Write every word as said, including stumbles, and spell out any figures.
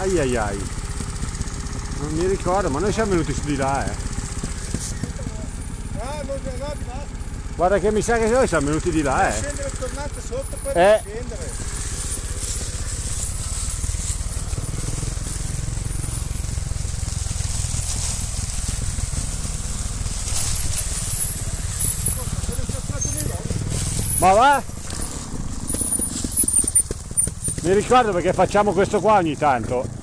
Ai ai ai. Non mi ricordo, ma noi siamo venuti su di là, eh. Ah, non è andato. Guarda che mi sa che noi siamo venuti di là, eh. Scendere tornate sotto per Eh. scendere. Ma va? Mi ricordo perché facciamo questo qua ogni tanto.